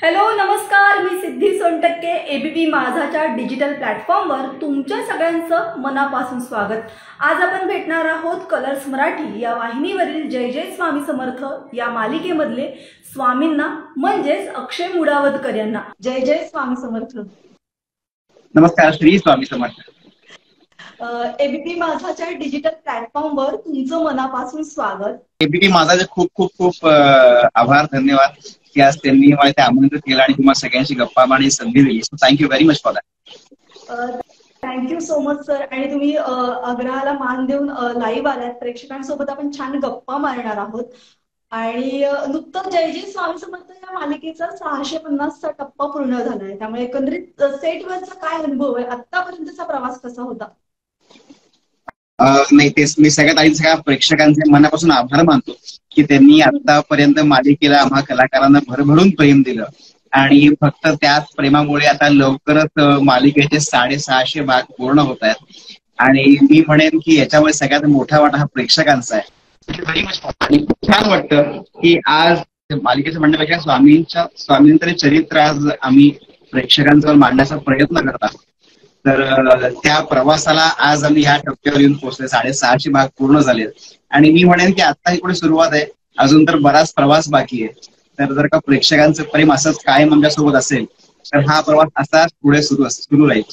Hello नमस्कार, मी Siddhi Sontakke ABP माझाच्या डिजिटल प्लॅटफॉर्मवर तुमच्या सगळ्यांचं मनापासून स्वागत। आज आपण भेटणार आहोत कलर्स मराठी या वाहिनीवरील जय जय स्वामी समर्थ या मालिकेमधले स्वामींना म्हणजेच अक्षय मुदावदकर यांना। जय जय स्वामी समर्थ। नमस्कार, श्री स्वामी समर्थ। एबीपी माझाच्या डिजिटल प्लॅटफॉर्मवर तुमचं मनापासून स्वागत। एबीपी माझाचे खूप खूप खूप आभार, धन्यवाद की आज त्यांनी मला ते आमंत्रित केलं आणि तुम्हाला सगळ्यांशी गप्पा मारण्याची संधी दिली। So thank you very much for that. Thank you so much sir. आणि तुम्ही आग्रहाला मान देऊन लाईव्ह आलात, प्रेक्षकांसोबत आपण छान गप्पा मारणार आहोत। आणि नुकतंच जय जय स्वामी समर्थ या मालिकेचा 650चा टप्पा पूर्ण झालाय, त्यामुळे एकंदरीत सेटवरचा काय अनुभव आहे, आतापर्यंतचा प्रवास कसा होता? नाही, तेच मी सगळ्यात आधी सगळ्या प्रेक्षकांचे मनापासून आभार मानतो की त्यांनी आतापर्यंत मालिकेला आम्हा कलाकारांना भरभरून प्रेम दिलं आणि फक्त त्याच प्रेमामुळे आता लवकरच मालिकेचे 650 भाग पूर्ण होत आहेत। आणि मी म्हणेन की याच्यामुळे सगळ्यात मोठा वाटा हा प्रेक्षकांचा आहे। Very much. आणि खूप छान वाटतं की आज मालिकेचं म्हणण्यापेक्षा स्वामींचं चरित्र आज आम्ही प्रेक्षकांवर मांडण्याचा प्रयत्न करतात। तर त्या प्रवासाला आज आम्ही ह्या टप्प्यावर येऊन पोहोचले, 650 भाग पूर्ण झाले। आणि मी म्हणेन की आता ही पुढे सुरुवात आहे, अजून तर बराच प्रवास बाकी आहे। तर जर का प्रेक्षकांचं प्रेम असंच कायम आमच्यासोबत असेल तर हा प्रवास असाच पुढे सुरू राहील।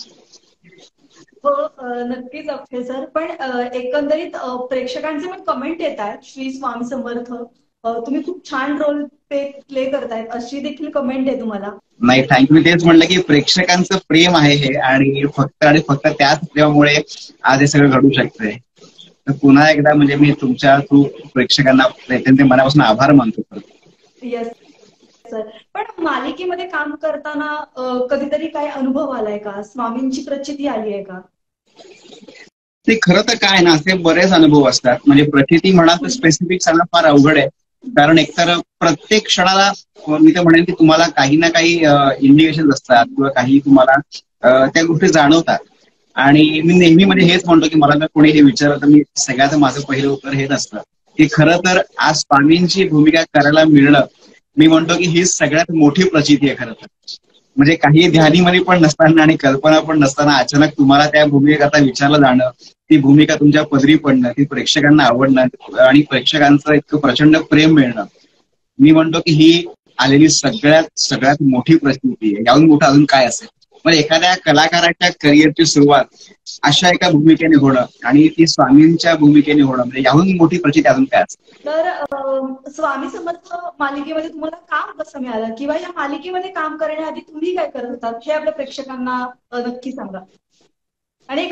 हो नक्कीच अक्षय सर। पण एकंदरीत प्रेक्षकांचे पण कमेंट येत आहेत, श्री स्वामी समर्थ तुम्ही खूप छान रोल प्ले करतायत अशी देखील कमेंट आहे तुम्हाला। नाही, थँक्यू। मी तेच म्हणलं की प्रेक्षकांचं प्रेम आहे हे, आणि फक्त त्याच प्रेमामुळे आज हे सगळं घडू शकतंय। तर पुन्हा एकदा म्हणजे मी तुमच्या थ्रू प्रेक्षकांना त्यांचे मनापासून आभार मानतो। Yes sir. पण मालिकेमध्ये काम करताना कधीतरी काय अनुभव आलाय का, स्वामींची प्रचिती आली आहे का? ते खरं तर काय ना, असे बरेच अनुभव असतात। म्हणजे प्रचिती म्हणा तर स्पेसिफिक सांगणं फार अवघड आहे, कारण एकतर प्रत्येक क्षणाला मी तर म्हणेन की तुम्हाला काही ना काही इंडिकेशन असतात किंवा काही तुम्हाला त्या गोष्टी जाणवतात। आणि मी नेहमी म्हणजे हेच म्हणतो की मला जर कोणी हे विचारलं तर मी सगळ्यात माझं पहिलं उत्तर हेच असतं की खरं तर आज स्वामींची भूमिका करायला मिळणं, मी म्हणतो की ही सगळ्यात मोठी प्रचिती आहे खरं तर। म्हणजे काही ध्यानीमध्ये पण नसताना आणि कल्पना पण नसताना अचानक तुम्हाला त्या भूमिकेकरता विचारलं जाणं, ती भूमिका तुमच्या पदरी पडणं, ती प्रेक्षकांना आवडणं आणि प्रेक्षकांचं इतकं प्रचंड प्रेम मिळणं, मी म्हणतो की ही आलेली सगळ्यात मोठी प्रचिती आहे। याहून मोठं अजून काय असेल? म्हणजे एखाद्या कलाकाराच्या करिअरची सुरुवात अशा एका भूमिकेने होणं आणि ती स्वामींच्या भूमिकेने होणं, म्हणजे याहून मोठी प्रचिती अजून काय असेल? तर स्वामी समर्थ मालिकेमध्ये तुम्हाला काम कसं मिळालं, किंवा या मालिकेमध्ये काम करण्याआधी तुम्ही काय करत होतात हे आपल्या प्रेक्षकांना नक्की सांगा। आणि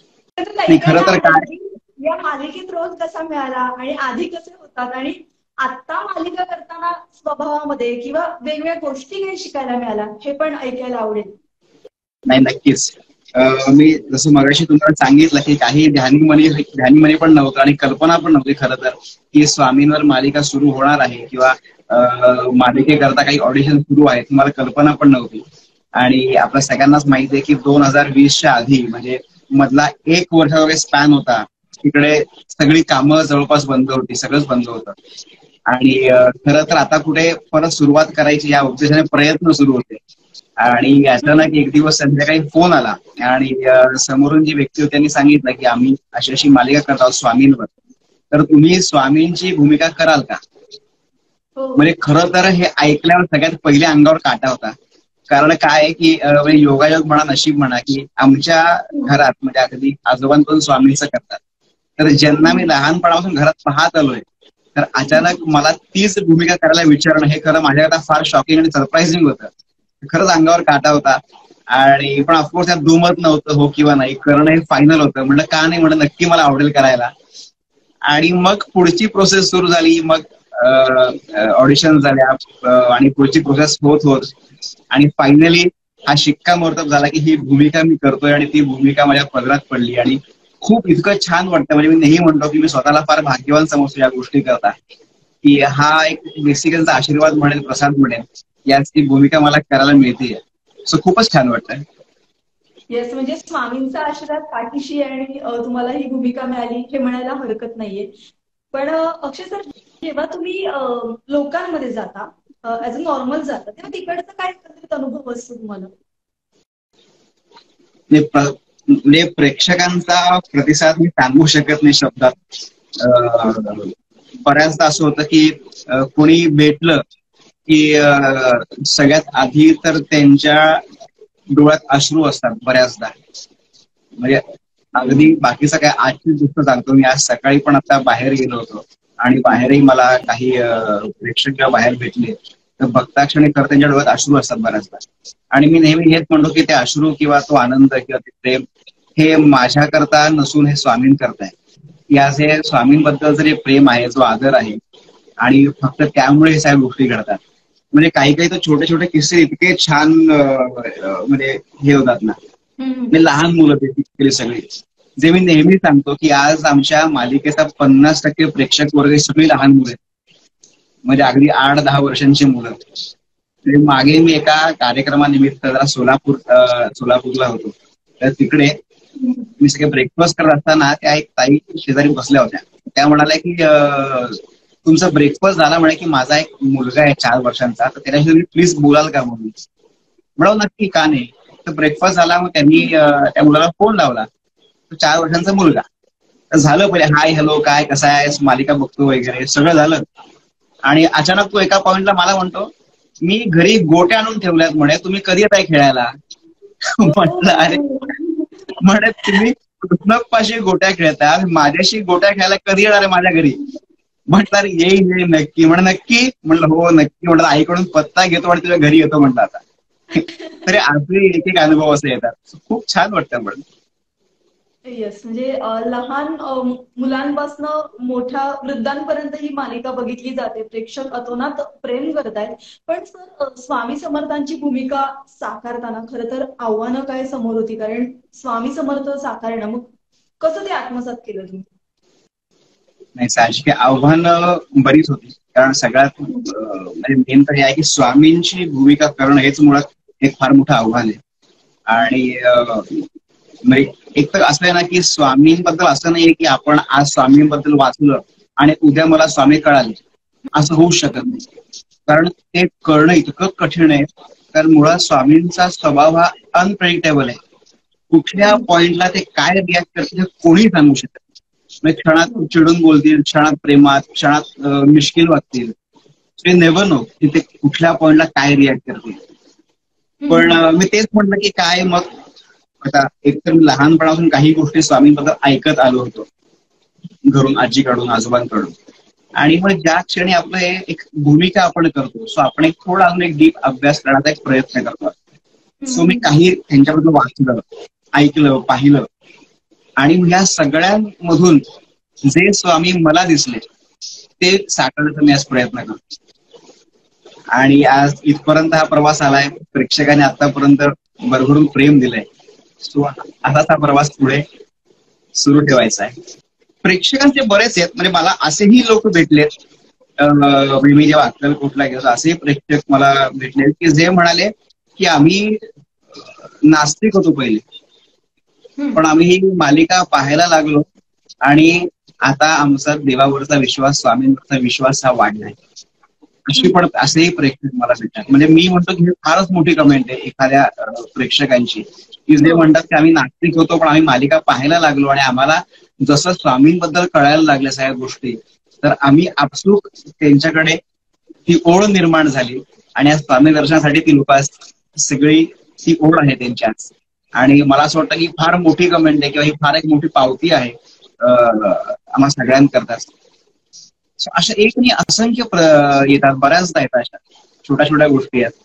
खरं तर काय, या मालिकेत रोल कसा मिळाला आणि आधी कसे होतात, आणि आता मालिका करताना स्वभावामध्ये किंवा वेगवेगळ्या गोष्टी काही शिकायला मिळाल्या हे पण ऐकायला आवडेल। नाही, नक्कीच। मी जसं मगाशी तुम्हाला सांगितलं की काही ध्यानीमनी पण नव्हतं आणि कल्पना पण नव्हती खरं तर की स्वामींवर मालिका सुरू होणार आहे किंवा मालिकेकरता काही ऑडिशन सुरू आहे, तुम्हाला कल्पना पण नव्हती। आणि आपल्या सगळ्यांनाच माहिती आहे की 2020च्या आधी म्हणजे मधला 1 वर्षाचा वगैरे स्पॅन होता, तिकडे सगळी कामं जवळपास बंद होती, सगळंच बंद होतं। आणि खरं तर आता कुठे परत सुरुवात करायची या उद्देशाने प्रयत्न सुरू होते। आणि अचानक एक दिवस संध्याकाळी फोन आला आणि समोरून जी व्यक्ती होती त्यांनी सांगितलं की आम्ही अशी अशी मालिका करत आहोत स्वामींवर, तर तुम्ही स्वामींची भूमिका कराल का? म्हणजे खरं तर हे ऐकल्यावर सगळ्यात पहिले अंगावर काटा होता। कारण काय आहे की योगायोग म्हणा, नशीब म्हणा की आमच्या घरात म्हणजे अगदी आजोबांपासून स्वामींचं करतात, तर ज्यांना मी लहानपणापासून घरात पाहत आलोय, तर अचानक मला तीच भूमिका करायला विचारणं हे खरं माझ्याकरता फार शॉकिंग आणि सरप्राइझिंग होतं। खरंच अंगावर काटा होता। आणि पण ऑफकोर्स त्यात दुमत नव्हतं हो किंवा नाही, करणं हे फायनल होतं। म्हणलं का नाही, म्हणलं नक्की मला आवडेल करायला। आणि मग पुढची प्रोसेस सुरू झाली, मग ऑडिशन झाल्या आणि पुढची प्रोसेस होत आणि फायनली हा शिक्कामोर्तब झाला की ही भूमिका मी करतोय आणि ती भूमिका माझ्या पदरात पडली। आणि खूप इतकं छान वाटतं, म्हणजे मी नेहमी म्हणतो की मी स्वतःला फार भाग्यवान समजतो या गोष्टी करता, की हा एक बेसिकलचा आशीर्वाद म्हणेल, प्रसाद म्हणेल, याची भूमिका मला करायला मिळते। सो खूपच छान वाटतंय। येस, म्हणजे स्वामींचा आशीर्वाद पाठीशी आणि तुम्हाला ही भूमिका मिळाली हे म्हणायला हरकत नाहीये। पण अक्षय सर, जेव्हा तुम्ही लोकांमध्ये जाता ऍज अ नॉर्मल जातं, तेव्हा तिकडचा काय एकंदरीत अनुभव असतो तुम्हाला? म्हणजे प्रेक्षकांचा प्रतिसाद मी सांगू शकत नाही शब्दात. बऱ्याचदा असं होतं की कोणी भेटलं की सगळ्यात आधी तर त्यांच्या डोळ्यात अश्रू असतात बऱ्याचदा. म्हणजे अगदी बाकीचं काय, आजची गोष्ट सांगतो मी. आज सकाळी पण आता बाहेर गेलो होतो आणि बाहेरही मला काही प्रेक्षक जेव्हा बाहेर भेटले तर बघता क्षणी खरं त्यांच्या डोळ्यात अश्रू असतात बऱ्याचदा. आणि मी नेहमी हेच म्हणतो की ते अश्रू किंवा तो आनंद किंवा ते प्रेम हे माझ्याकरता नसून हे स्वामींकरता आहे. या जे स्वामींबद्दल जर प्रेम आहे, जो आदर आहे, आणि फक्त त्यामुळे हे सगळ्या गोष्टी घडतात. म्हणजे काही काही तर छोटे छोटे किस्से इतके छान म्हणजे हे होतात ना. मी लहान मुलं ते सगळी, जे मी नेहमी सांगतो की आज आमच्या मालिकेचा 50% प्रेक्षक वर्ग सगळी लहान मुलं आहेत. म्हणजे अगदी 8-10 वर्षांची मुलं. मागे मी एका कार्यक्रमानिमित्त जरा सोलापूरला होतो, तर तिकडे मी सगळे ब्रेकफास्ट करत असताना त्या एक ताई शेजारी बसल्या होत्या. त्या म्हणाल्या की तुमचा ब्रेकफास्ट झाला म्हणे की माझा एक मुलगा आहे 4 वर्षांचा, तर त्याच्याशी प्लीज बोलाल का म्हणून. म्हणून नक्की का नाही. तर ब्रेकफास्ट झाला, मग त्यांनी त्या मुलाला फोन लावला. तो 4 वर्षांचा मुलगा. तर झालं पहिले हाय हॅलो काय कसा आहे मालिका बघतो वगैरे सगळं झालं. आणि अचानक तो एका पॉइंटला मला म्हणतो मी घरी गोट्या आणून ठेवल्यात म्हणे, तुम्ही कधी येताय खेळायला. म्हटलं अरे, म्हणे तुम्ही कृष्णपाशी गोट्या खेळता, माझ्याशी गोट्या खेळायला कधी येणार आहे माझ्या घरी. म्हटलं अरे येईल नक्की. म्हणे नक्की. म्हटलं हो नक्की. म्हटलं आईकडून पत्ता घेतो आणि तुझ्या घरी येतो म्हटलं आता. तरी आपले एक एक अनुभव असे येतात, खूप छान वाटतं. पण येस, म्हणजे लहान मुलांपासून मोठ्या वृद्धांपर्यंत ही मालिका बघितली जाते. प्रेक्षक अतोनात प्रेम करतायत. पण सर, स्वामी समर्थांची भूमिका साकारताना खरं तर आव्हानं काय समोर होती? कारण स्वामी समर्थ साकारणं, मग कसं ते आत्मसात केलं तुम्ही? नाही, साहजिक आव्हानं बरीच होती. कारण सगळ्यात म्हणजे मेन तर हे आहे की स्वामींची भूमिका करणं हेच मुळात एक फार मोठं आव्हान आहे. आणि म्हणजे एक तर असं आहे ना की स्वामींबद्दल असं नाहीये की आपण आज स्वामींबद्दल वाचलं आणि उद्या मला स्वामी कळाले, असं होऊ शकत नाही. कारण ते कळणं इतकं कठीण आहे. कारण मुळात स्वामींचा स्वभाव हा अनप्रेडिक्टेबल आहे. कुठल्या पॉइंटला ते काय रिॲक्ट करतील हे कोणी सांगू शकत नाही. म्हणजे क्षणात चिडून बोलतील, क्षणात प्रेमात, क्षणात मिश्किल वागतील. ते नेव्हर नो की ते कुठल्या पॉइंटला काय रिॲक्ट करतील. पण मी तेच म्हटलं की काय मग आता एकतर मी लहानपणापासून काही गोष्टी स्वामींबद्दल ऐकत आलो होतो, घरून, आजीकडून, आजोबांकडून. आणि मग ज्या क्षणी आपलं एक भूमिका आपण करतो, सो आपण एक थोडा अजून एक डीप अभ्यास करण्याचा एक प्रयत्न करतो. सो मी काही त्यांच्याबद्दल वाचलं, ऐकलं, पाहिलं. आणि ह्या सगळ्यांमधून जे स्वामी मला दिसले ते साकारण्याचा मी आज प्रयत्न करतो. आणि आज इथपर्यंत हा प्रवास आलाय. प्रेक्षकांनी आतापर्यंत भरभरून प्रेम दिलंय. सो असाच हा प्रवास पुढे सुरू ठेवायचा आहे. प्रेक्षकांचे बरेच आहेत. म्हणजे मला असेही लोक भेटलेत, मी जेव्हा अक्कलकोटला गेलो असेही प्रेक्षक मला भेटले की जे म्हणाले की आम्ही नास्तिक होतो पहिले, पण आम्ही ही मालिका पाहायला लागलो आणि आता आमचा देवावरचा विश्वास, स्वामींवरचा विश्वास हा वाढलाय. अशी पण असेही प्रेक्षक मला भेटतात. म्हणजे मी म्हणतो की फारच मोठी कमेंट आहे एखाद्या प्रेक्षकांची, की जे म्हणतात की आम्ही नास्तिक होतो पण आम्ही मालिका पाहायला लागलो आणि आम्हाला जसं स्वामींबद्दल कळायला लागल्या सगळ्या गोष्टी, तर आम्ही आपसूक त्यांच्याकडे ती ओढ निर्माण झाली. आणि या स्वामी दर्शनासाठी ती लोक सगळी ती ओढ आहे त्यांच्यात. आणि मला असं वाटतं की फार मोठी कमेंट आहे किंवा ही फार एक मोठी पावती आहे आम्हा सगळ्यांकरता. अशा एक नाही असंख्य येतात, बऱ्याचदा येतात अशा छोट्या छोट्या गोष्टी आहेत.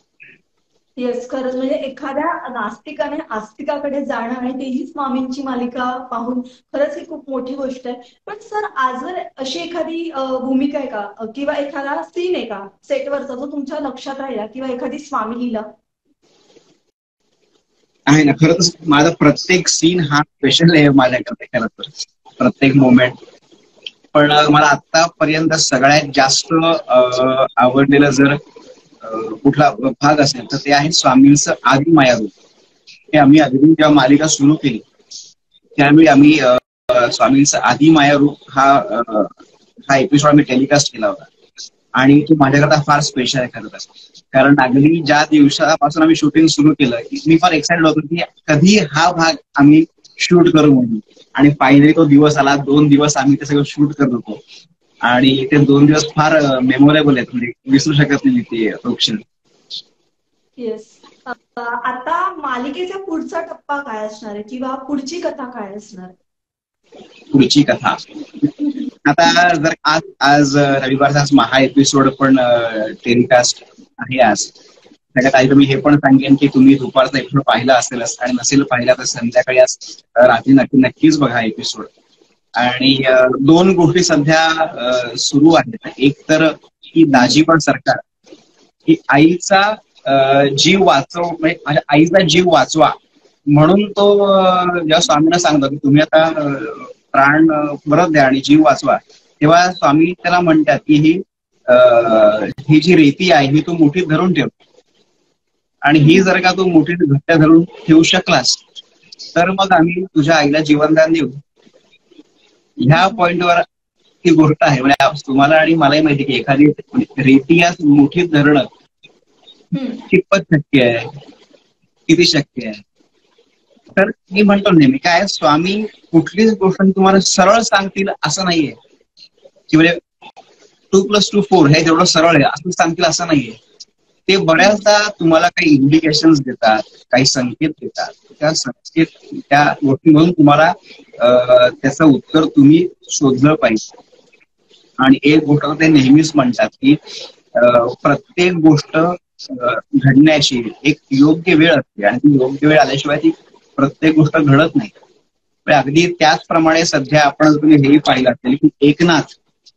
येस, खरंच म्हणजे एखाद्या नास्तिकाने आस्तिकाकडे जाणं आणि तेही स्वामींची मालिका पाहून खरंच ही खूप मोठी गोष्ट आहे. पण सर, आजवर अशी एखादी भूमिका आहे का किंवा एखादा सीन आहे का सेटवरचा जो तुमच्या लक्षात राहिला, किंवा एखादी स्वामी लीला? आहे ना, खरंच माझा प्रत्येक सीन हा स्पेशल आहे माझ्याकडे. खरं तर प्रत्येक मोमेंट. पण मला आतापर्यंत सगळ्यात जास्त आवडलेलं जर कुठला भाग असेल तर ते आहे स्वामींचं आदी मायारूप. हे आम्ही अगदी जेव्हा मालिका सुरू केली त्यावेळी आम्ही स्वामींचं आदी मायारूप हा एपिसोड आम्ही टेलिकास्ट केला होता. आणि तो माझ्याकरता फार स्पेशल आहे खरं तर. कारण अगदी ज्या दिवसापासून आम्ही शूटिंग सुरू केलं मी फार एक्साइटेड होतो की कधी हा भाग आम्ही शूट करू म्हणून. आणि फायनली तो दिवस आला. 2 दिवस आम्ही ते सगळं शूट करत होतो आणि ते 2 दिवस फार मेमोरेबल आहेत, म्हणजे विसरू शकत नाही ते तो क्षण. येस. आता मालिकेचा पुढचा टप्पा काय असणार आहे किंवा पुढची कथा काय असणार आहे? पुढची कथा आता जर आज रविवारचा आज महा एपिसोड पण टेलिकास्ट आहे आज. त्याच्यात आई तुम्ही हे पण सांगेन की तुम्ही दुपारचा एपिसोड पाहिला असेलच आणि नसेल पाहिला तर संध्याकाळी आज रात्री नक्कीच बघा एपिसोड. आणि 2 गोष्टी सध्या सुरू आहेत. एक तर की दाजीबा सरकार की आईचा जीव वाचव, म्हणजे माझ्या आईचा जीव वाचवा म्हणून तो जेव्हा स्वामींना सांगतो की तुम्ही आता प्राण परत द्या आणि जीव वाचवा, तेव्हा स्वामी त्याला म्हणतात की ही जी रेती आहे ही तू मुठीत धरून ठेव आणि ही जर का तू मुठीत घट्ट धरून ठेवू शकलास तर मग आम्ही तुझ्या आईला जीवनदान देऊ. ह्या पॉइंटवर ती गोष्ट आहे. म्हणजे तुम्हाला आणि मलाही माहिती की एखादी रेती या मुठीत धरणं कितपत शक्य आहे, किती शक्य आहे. तर मी म्हणतो नेहमी काय स्वामी कुठलीच गोष्ट तुम्हाला सरळ सांगतील असं नाहीये की म्हणजे 2+2=4 हे जेवढं सरळ आहे असं सांगतील असं नाहीये. ते बऱ्याचदा तुम्हाला काही इंडिकेशन्स देतात, काही संकेत देतात. त्या संकेत त्या गोष्टीमधून तुम्हाला त्याचं उत्तर तुम्ही शोधलं पाहिजे. आणि एक गोष्ट ते नेहमीच म्हणतात की प्रत्येक गोष्ट घडण्याची एक योग्य वेळ असते आणि ती योग्य वेळ आल्याशिवाय ती प्रत्येक गोष्ट घडत नाही. अगदी त्याचप्रमाणे सध्या आपण तुम्ही हेही पाहिलं असेल की एकनाथ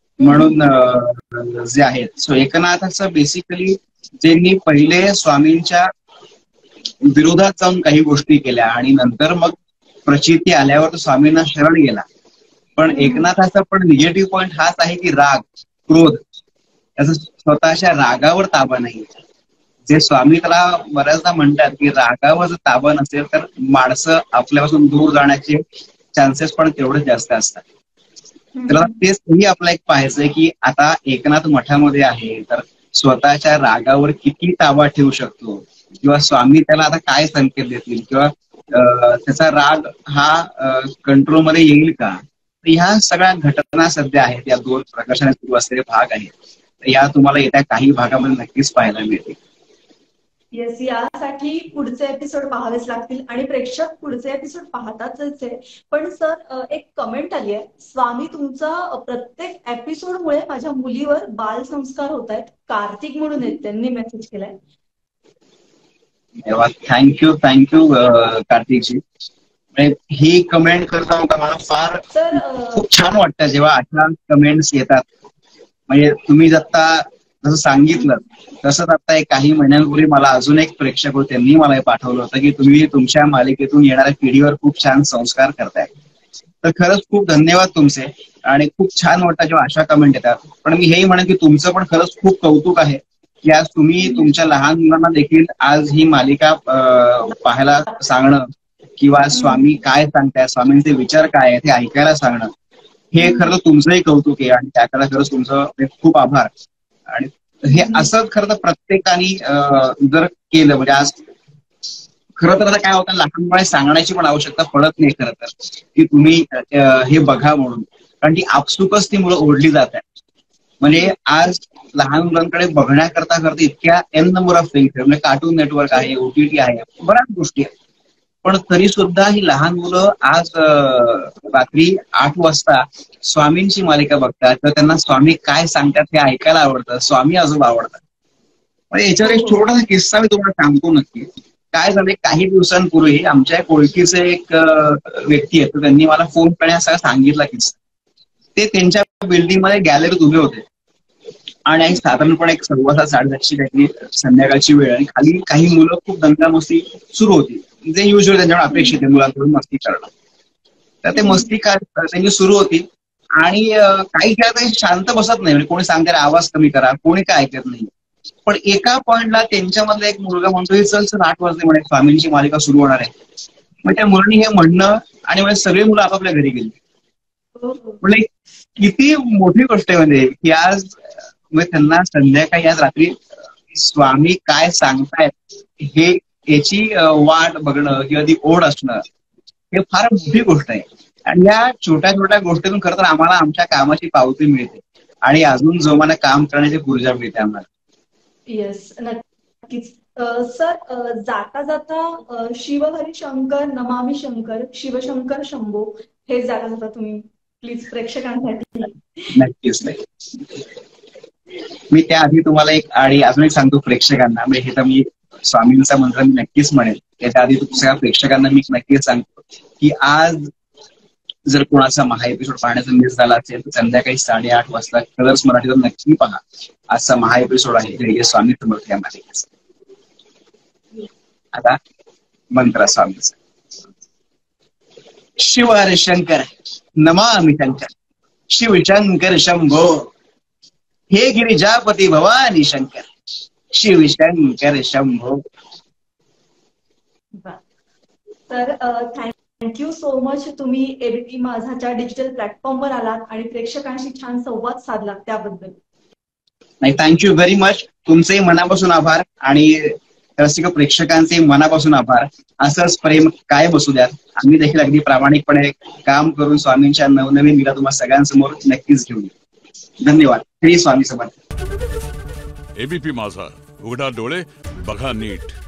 म्हणून जे आहेत, सो एकनाथाचं बेसिकली जे मी पहिले स्वामींच्या विरोधात जाऊन काही गोष्टी केल्या आणि नंतर मग प्रचिती आल्यावर तो स्वामींना शरण गेला. पण एकनाथाचा पण निगेटिव्ह पॉइंट हाच आहे की राग, क्रोध, त्याचा स्वतःच्या रागावर ताबा नाही. जे स्वामी त्याला बऱ्याचदा म्हणतात की रागावर जर ताबा नसेल तर माणसं आपल्यापासून दूर जाण्याचे चान्सेस पण तेवढेच जास्त असतात. तर तेही आपलं एक पाहायचंय की आता एकनाथ मठामध्ये आहे तर स्वतःच्या रागावर किती ताबा ठेवू शकतो किंवा स्वामी त्याला आता काय संकेत देतील किंवा त्याचा राग हा कंट्रोलमध्ये येईल का. ह्या सगळ्या घटना सध्या आहेत, या 2 प्रकर्षाने सुरू असलेले भाग आहेत. या तुम्हाला येत्या काही भागामध्ये नक्कीच पाहायला मिळतील. येस, यासाठी पुढचे एपिसोड पाहावेच लागतील आणि प्रेक्षक पुढचे एपिसोड पाहताच आहे. पण सर एक कमेंट आली आहे, स्वामी तुमचा प्रत्येक एपिसोडमुळे माझ्या मुलीवर बालसंस्कार होत आहेत, कार्तिक म्हणून आहेत, त्यांनी मेसेज केलाय. थँक्यू कार्तिकजी. ही कमेंट करता मला फार खूप छान वाटतं जेव्हा अशा कमेंट्स येतात. म्हणजे तुम्ही जसं सांगितलं तसंच आता काही महिन्यांपूर्वी मला अजून एक प्रेक्षक होते, त्यांनी मला हे पाठवलं होतं की तुम्ही तुमच्या मालिकेतून येणाऱ्या पिढीवर खूप छान संस्कार करताय. तर खरंच खूप धन्यवाद तुमचे आणि खूप छान वाटतं जेव्हा अशा कमेंट येतात. पण मी हेही म्हणेन की तुमचं पण खरंच खूप कौतुक आहे की आज तुम्ही तुमच्या लहान मुलांना देखील आज ही मालिका पाहायला सांगणं किंवा स्वामी काय सांगताय, स्वामींचे विचार काय आहेत हे ऐकायला सांगणं, हे खरं तुमचंही कौतुक आहे आणि त्याकडे खरंच तुमचं खूप आभार. आणि हे असं खरं तर प्रत्येकाने जर केलं म्हणजे आज खरं तर आता काय होतं लहानपणी सांगण्याची पण आवश्यकता पडत नाही खरं तर की तुम्ही हे बघा म्हणून, कारण ती आपसुकच ती मुलं ओढली जात आहेत. म्हणजे आज लहान मुलांकडे बघण्याकरता करता इतक्या एन नंबर ऑफ थिंग्स म्हणजे कार्टून नेटवर्क आहे, OTT आहे, बऱ्याच गोष्टी आहेत. पण तरी सुद्धा ही लहान मुलं आज रात्री 8 वाजता स्वामींची मालिका बघतात तर त्यांना स्वामी काय सांगतात हे ऐकायला आवडतं, स्वामी आजोबा आवडतात. म्हणजे याच्यावर एक छोटासा किस्सा मी तुम्हाला सांगतो नक्की. काय झालं, काही दिवसांपूर्वी आमच्या एक ओळखीचे एक व्यक्ती आहेत, त्यांनी मला फोन करण्यास सांगितला किस्सा. ते त्यांच्या बिल्डिंग मध्ये गॅलरीत उभे होते आणि साधारणपणे एक 7:15-7:30 काहीतरी संध्याकाळची वेळ आणि खाली काही मुलं खूप दंगामस्ती सुरू होती, जे युजली त्यांच्याकडे अपेक्षित आहे मुलांकडून मस्ती करणं. तर ते मस्ती त्यांची सुरू होती आणि काही खेळात शांत बसत नाही, म्हणजे कोणी सांगते आवाज कमी करा, कोणी काय ऐकत नाही. पण एका पॉइंटला त्यांच्यामधला एक मुलगा म्हणतो चल 8 वाजले म्हणे स्वामींची मालिका सुरू होणार आहे. मग त्या मुलांनी हे म्हणणं आणि म्हणजे सगळी मुलं आपापल्या घरी गेली. म्हणजे किती मोठी गोष्ट आहे म्हणजे की आज मग त्यांना संध्याकाळी आज रात्री स्वामी काय सांगतायत हे याची वाट बघणं किंवा ती ओढ असणं हे फार मोठी गोष्ट आहे. आणि या छोट्या छोट्या गोष्टीतून खरं तर आम्हाला आमच्या कामाची पावती मिळते आणि अजून जोमाने काम करण्याची ऊर्जा मिळते आम्हाला. येस, नक्कीच. सर, जाता जाता शिवहरी शंकर नमामि शंकर शिवशंकर शंभो हे जाता जाता तुम्ही प्लीज प्रेक्षकांसाठी. नक्कीच नाही. मी त्याआधी तुम्हाला एक आणि अजून एक सांगतो प्रेक्षकांना, म्हणजे हे तर मी स्वामींचा मंत्र मी नक्कीच म्हणेल. त्याच्या आधी सगळ्या प्रेक्षकांना मी नक्कीच सांगतो की आज जर कोणाचा महा एपिसोड पाहण्याचा मिस झाला असेल तर संध्याकाळी 8:30 वाजता कलर्स मराठीवर नक्की पहा. आजचा महा एपिसोड आहे जय स्वामी समर्थ या मालिकेचा. आता मंत्र स्वामीचा. शिव हरी शंकर नमामि शंकर शिवशंकर शंभो हे गिरिजापती भवानी शंकर शिवशंकर शंभो. तर थँक्यू सो मच. तुम्ही एबीपी माझाच्या डिजिटल प्लॅटफॉर्मवर आलात आणि प्रेक्षकांशी छान संवाद साधलात त्याबद्दल. नाही, थँक्यू व्हेरी मच. तुमचेही मनापासून आभार आणि रसिक प्रेक्षकांचे मनापासून आभार. असंच प्रेम कायम असू द्यात. आम्ही देखील अगदी प्रामाणिकपणे काम करून स्वामींच्या नवनवीन लीला तुम्हाला सगळ्यांसमोर नक्कीच घेऊन येऊ. धन्यवाद. श्री स्वामी समर्थ. एबीपी माझा, उघडा डोळे बघा नीट.